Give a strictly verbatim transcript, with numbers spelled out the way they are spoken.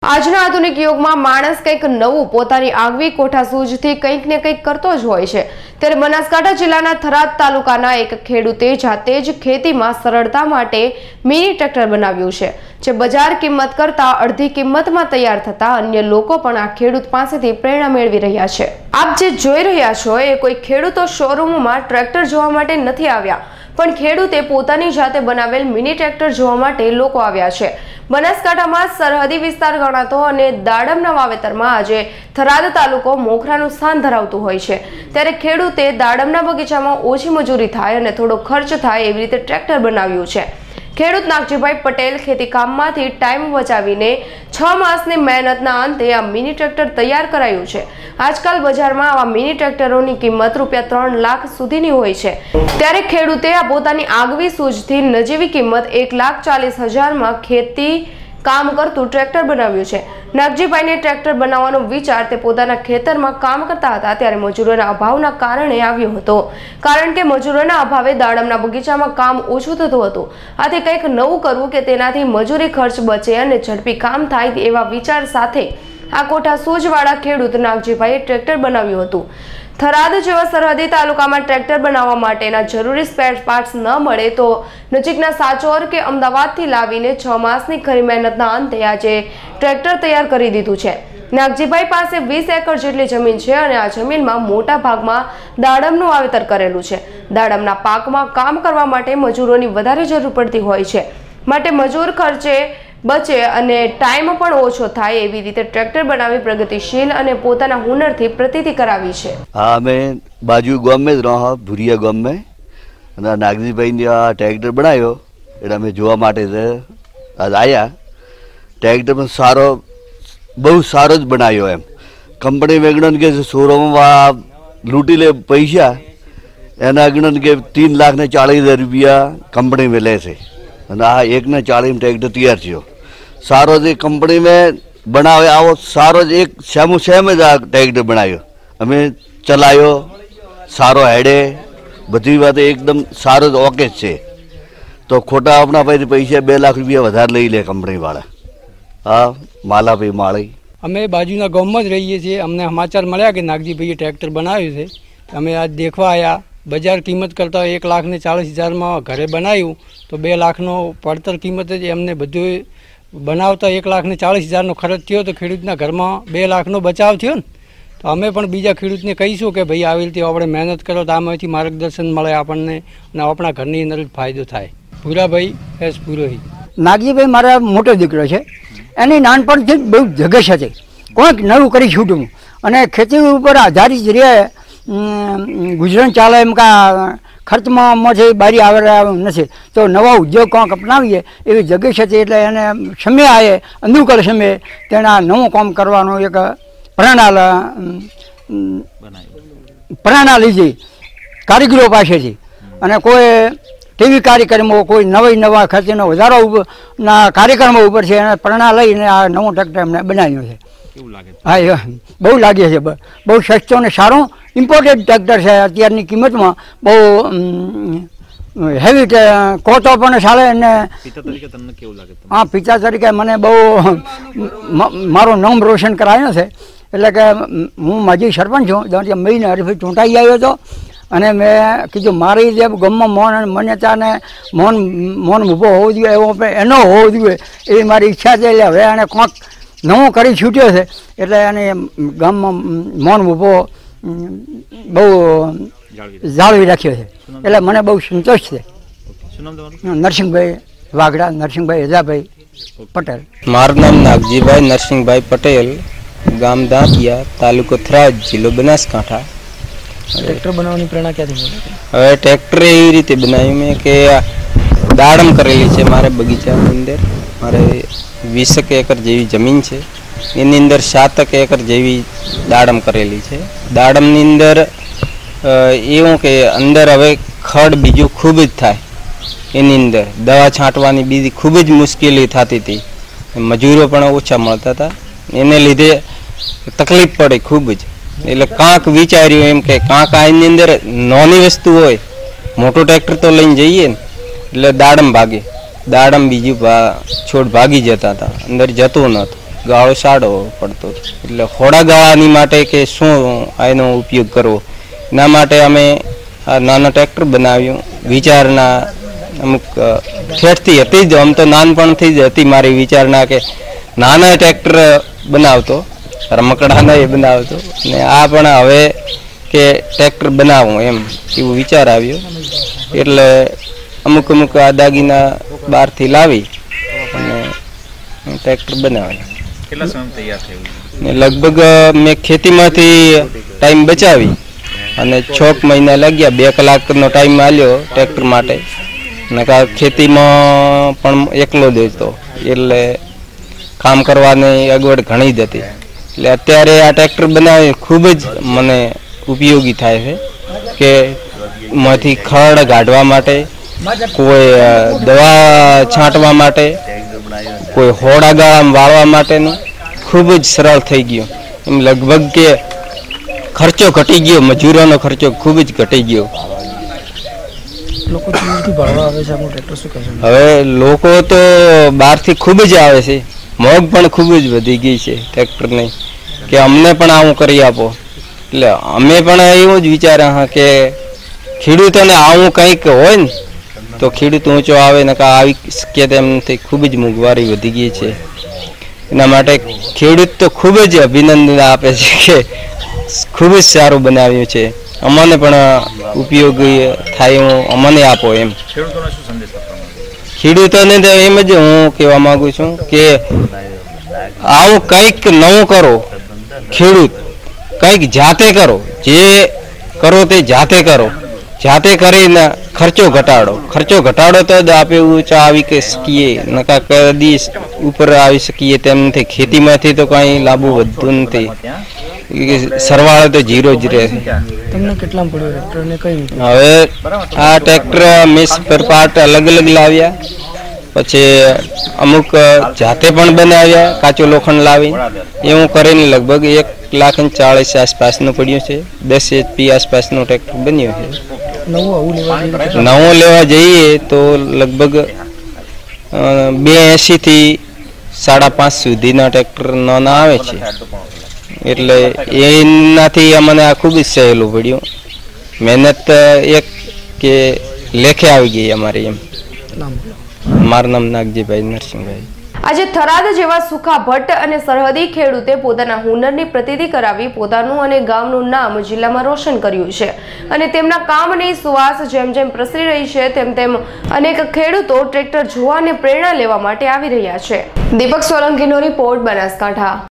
આજના આધુનિક યુગમાં માણસ કંઈક નવું પોતાની આગવી કોઠાસૂઝથી કંઈક ને કંઈક કરતો જ હોય છે। ત્યારે બનાસકાંઠા જિલ્લાના થરાદ તાલુકાના એક ખેડૂતે જાતે જ ખેતીમાં સરળતા માટે મિની ટ્રેક્ટર બનાવ્યું છે, જે બજાર કિંમત કરતા અડધી કિંમતમાં તૈયાર થતા અન્ય લોકો પણ આ ખેડૂત પાસેથી પ્રેરણા મેળવી રહ્યા છે। આપ જે જોઈ રહ્યા છો એ કોઈ ખેડૂતો શોરૂમમાં ટ્રેક્ટર જોવા માટે નથી આવ્યા, પણ ખેડૂતે પોતાની જાતે બનાવેલ મિની ટ્રેક્ટર જોવા માટે લોકો આવ્યા છે। બનાસકાંઠામાં સરહદી વિસ્તાર ગણાતો અને દાડમના વાવેતરમાં આજે થરાદ તાલુકો મોખરાનું સ્થાન ધરાવતું હોય છે, ત્યારે ખેડૂતે દાડમના બગીચામાં ઓછી મજૂરી થાય અને થોડો ખર્ચ થાય એવી રીતે ટ્રેક્ટર બનાવ્યું છે। ખેડૂત નાગજીભાઈ પટેલ ખેતી કામમાંથી ટાઈમ બચાવીને છ માસની મહેનતના અંતે આ મિની ટ્રેક્ટર તૈયાર કરાયું છે। આજકાલ બજારમાં આવા મિની ટ્રેક્ટરોની કિંમત રૂપિયા ત્રણ લાખ સુધીની હોય છે, ત્યારે ખેડૂતે આ પોતાની આગવી સૂઝથી નજીવી કિંમત એક લાખ ચાલીસ હજારમાં ખેતી કામ કરતું ટ્રેક્ટર બનાવ્યું છે। નાગજીભાઈને ટ્રેક્ટર બનાવવાનો વિચાર તે પોતાના ખેતરમાં કામ કરતા હતા ત્યારે મજૂરોના અભાવના કારણે આવ્યો હતો, કારણ કે મજૂરોના અભાવે દાડમના બગીચામાં કામ ઓછું થતું હતું। આથી કંઈક નવું કરવું કે તેનાથી મજૂરી ખર્ચ બચે અને ઝડપી કામ થાય એવા વિચાર સાથે આ કોઠા સૂઝવાળા ખેડૂત નાગજીભાઈએ ટ્રેક્ટર બનાવ્યું હતું। થરાદ જેવા સરહદી તાલુકામાં ટ્રેક્ટર બનાવવા માટેના જરૂરી સ્પેર પાર્ટ્સ ન મળે તો નજીકના સાચોર કે અમદાવાદથી લાવીને છ માસની ખરી મહેનતના અંતે આજે ટ્રેક્ટર તૈયાર કરી દીધું છે। નાગજીભાઈ પાસે વીસ એકર જેટલી જમીન છે અને આ જમીનમાં મોટા ભાગમાં દાડમનું વાવેતર કરેલું છે। દાડમના પાકમાં કામ કરવા માટે મજૂરોની વધારે જરૂર પડતી હોય છે, માટે મજૂર ખર્ચે બચે અને ટાઈમ પણ ઓછો થાય એવી રીતે ટ્રેક્ટર બનાવી પ્રગતિશીલ અને પોતાના હુનરથી પ્રતીતિ કરાવી છે। હા, અમે બાજુ ગામ में रहा ભુરિયા ગામ में અને નાગજીભાઈને આ ટ્રેક્ટર બનાવ્યો એટલે અમે જોવા માટે આજ આવ્યા। ટ્રેક્ટર પણ સારો બહુ સારો જ બનાવ્યો એમ કંપની વેગણન કે શોરૂમમાં લૂંટી લે પૈસા એના ગણન કે तीन लाख ने चालीस हज़ार रुपया कंपनी में ले છે અને આ એક ને ચાલીસ ટ્રેક્ટર તૈયાર થયો। સારો જ કંપની में બનાવે આવો સારો જ એક સેમો સેમ જ આ ટ્રેક્ટર બનાવ્યો, અમે ચલાવ્યો, સારો હેડે, બધી વાત એકદમ સારો જ ઓકે જ છે। તો ખોટા આપણા પાસે પૈસા બે લાખ રૂપિયા વધારે લઈ લે કંપનીવાળા। હા, માલાભાઈ માળી અમે બાજુના ગામમાં જ રહીએ છીએ। અમને સમાચાર મળ્યા કે નાગજીભાઈએ ટ્રેક્ટર બનાવ્યું છે, અમે આજ દેખવા આવ્યા। બજાર કિંમત કરતાં એક લાખ ને ચાલીસ હજારમાં ઘરે બનાવ્યું તો બે લાખનો પડતર કિંમત જ એમને બધું બનાવતા એક લાખ ને ચાલીસ હજારનો ખર્ચ થયો તો ખેડૂતના ઘરમાં બે લાખનો બચાવ થયો ને। તો અમે પણ બીજા ખેડૂતને કહીશું કે ભાઈ આવી રીતે આપણે મહેનત કરો તો આમાંથી માર્ગદર્શન મળે આપણને અને આપણા ઘરની અંદર ફાયદો થાય। ભૂરાભાઈ એસ પુરોહિત। નાગજીભાઈ મારા મોટો દીકરો છે, એની નાનપણથી બહુ જગશ હતી, કોઈક નવું કરી છૂટવું અને ખેતી ઉપર આધારિત રહે, ગુજરાન ચાલે એમ કા ખર્ચમાં માંથી બારી આવે નથી તો નવા ઉદ્યોગ કોઈક અપનાવીએ એવી જગીશ હતી। એટલે એને સમય આવે અનુકૂળ સમયે તેના નવું કામ કરવાનું એક પ્રેરણા પ્રેરણા લીધી કારીગરો પાસેથી અને કોઈ ટીવી કાર્યક્રમો કોઈ નવી નવા ખર્ચનો વધારો ના કાર્યક્રમો ઉપર છે એને પ્રેરણા લઈને આ નવું ટ્રેક્ટર એમને બનાવ્યું છે। હા, બહુ લાગે છે, બહુ સસ્તો અને સારું ઇમ્પોર્ટેડ ટ્રેક્ટર છે। અત્યારની કિંમતમાં બહુ હેવી કોતો પણ ચાલે અને હા, પિતા તરીકે મને બહુ મારું નામ રોશન કરાયું છે। એટલે કે હું માજી સરપંચ છું, મહિને હરીફી ચૂંટાઈ આવ્યો હતો અને મેં કીધું મારી જે ગામમાં મૌન માન્યતા ને મૌન મૌન ઊભો હોવો જોઈએ એવો એનો હોવો જોઈએ એવી મારી ઈચ્છા છે। એટલે હવે એને કોઈક નવો કરી છૂટ્યો છે એટલે એને ગામમાં મૌન ઊભો બહુ જાળવી રાખ્યો છે, એટલે મને બહુ સંતોષ છે। નરસિંહભાઈ વાઘડા, નરસિંહભાઈ હેજાભાઈ પટેલ। મારું નામ નાગજીભાઈ નરસિંહભાઈ પટેલ, ગામ દાંતિયા, તાલુકો થરાદ, જિલ્લો બનાસકાંઠા। ટ્રેક્ટર બનાવવાની પ્રેરણા ક્યાંથી મળી? હવે ટ્રેક્ટર એવી રીતે બનાવ્યું મેં કે દાડમ કરેલી છે મારે બગીચાની અંદર। મારે વીસેક એકર જેવી જમીન છે, એની અંદર સાતક એકર જેવી દાડમ કરેલી છે। દાડમની અંદર એવું કે અંદર હવે ખડ બીજું ખૂબ જ થાય, એની અંદર દવા છાંટવાની બીજી ખૂબ જ મુશ્કેલી થતી હતી, મજૂરો પણ ઓછા મળતા હતા, એને લીધે તકલીફ પડે ખૂબ જ। એટલે કાંક વિચાર્યું એમ કે કાંક આની અંદર નાની વસ્તુ હોય, મોટું ટ્રેક્ટર તો લઈને જઈએ ને એટલે દાડમ ભાગે, દાડમ બીજું છોડ ભાગી જતા હતા, અંદર જતું નહોતું। ગાળો સાડો પડતો એટલે હોડા ગાળાની માટે કે શું એનો ઉપયોગ કરવો એના માટે અમે આ નાના ટ્રેક્ટર બનાવ્યું. વિચારના અમુક ઠેઠથી હતી જ, આમ તો નાનપણથી જ હતી મારી વિચારના કે નાના ટ્રેક્ટર બનાવતો, રમકડાના એ બનાવતો ને આ પણ હવે કે ટ્રેક્ટર બનાવું એમ એવું વિચાર આવ્યો. એટલે અમુક અમુક આ દાગીના બહારથી લાવી અને ટ્રેક્ટર બનાવ્યા. કેટલા સમય તૈયાર થયું? ને લગભગ મેં ખેતીમાંથી ટાઈમ બચાવી અને છ મહિના લાગ્યા. બે કલાકનો ટાઈમ આલ્યો ટ્રેક્ટર માટે. નકા ખેતીમાં પણ એકલો જ હતો એટલે કામ કરવાની અગવડ ઘણી જ હતી. એટલે અત્યારે આ ટ્રેક્ટર બનાવી ખૂબ જ મને ઉપયોગી થાય છે કે માંથી ખડ કાઢવા માટે, કોઈ દવા છાંટવા માટે, કોઈ હોડા ગાળા વાળવા માટેનું ખૂબ જ સરળ થઈ ગયું. એમ લગભગ કે ખર્ચો ઘટી ગયો, મજૂરોનો ખર્ચો ખૂબ જ ઘટી ગયો. હવે લોકો તો બહારથી ખૂબ જ આવે છે, મોંઘ પણ ખૂબ જ વધી ગઈ છે ટ્રેક્ટરની કે અમને પણ આવું કરી આપો. એટલે અમે પણ એવું જ વિચાર્યા હા કે ખેડૂતોને આવું કંઈક હોય ને તો ખેડૂત ઊંચો આવે ને આવી શકીએ તેમ નથી. ખૂબ જ મોંઘવારી વધી ગઈ છે. એના માટે ખેડૂત તો ખૂબ જ અભિનંદન આપે છે કે ખૂબ જ સારું બનાવ્યું છે, અમને પણ ઉપયોગી થાય એવું અમને આપો એમ. ખેડૂતોને તો એમ જ હું કહેવા માંગુ છું કે આવું કંઈક નવું કરો. ખેડૂત કંઈક જાતે કરો, જે કરો તે જાતે કરો. જાતે કરીને ખર્ચો ઘટાડો. ખર્ચો ઘટાડો તો જ આપણે ઊંચા આવી કે શકીએ, નકા કદી ઉપર આવી શકીએ તેમ નથી. ખેતીમાંથી તો કાંઈ લાભ વધતું નથી, સરવાળે તો જીરો જ રહે છે. હવે આ ટ્રેક્ટર મેં સ્પેર પાર્ટ અલગ અલગ લાવ્યા, પછી અમુક જાતે પણ બનાવ્યા, કાચો લોખંડ લાવીને એવું કરીને લગભગ એક લાખ ને ચાળીસ આસપાસનું પડ્યું છે. દસ એચપી આસપાસનું ટ્રેક્ટર બન્યું છે. નવું લેવા જઈએ તો લગભગ બે એંસી થી સાડા પાંચ સુધીના ટ્રેક્ટર નાના આવે છે. એટલે એનાથી અમને આ ખૂબ જ સહેલું પડ્યું. મહેનત એક કે લેખે આવી ગઈ અમારી એમ. મારું નામ નાગજીભાઈ નરસિંહભાઈ. આજે થરાદ જેવા સુખા ભટ્ટ અને સરહદી ખેડૂતે પોતાના હુનરની પ્રતિતિ કરાવી પોતાનું અને ગામનું નામ જિલ્લામાં રોશન કર્યું છે અને તેમના કામની સુવાસ જેમ જેમ પ્રસરી રહી છે તેમ તેમ અનેક ખેડૂતો ટ્રેક્ટર જોવા અને પ્રેરણા લેવા માટે આવી રહ્યા છે. દીપક સોલંકીનો રિપોર્ટ, બનાસકાંઠા.